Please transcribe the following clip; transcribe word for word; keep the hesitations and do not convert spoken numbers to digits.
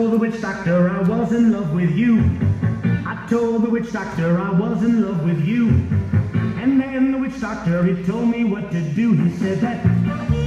told the witch doctor I was in love with you. I told the witch doctor I was in love with you. And then the witch doctor, he told me what to do. He said that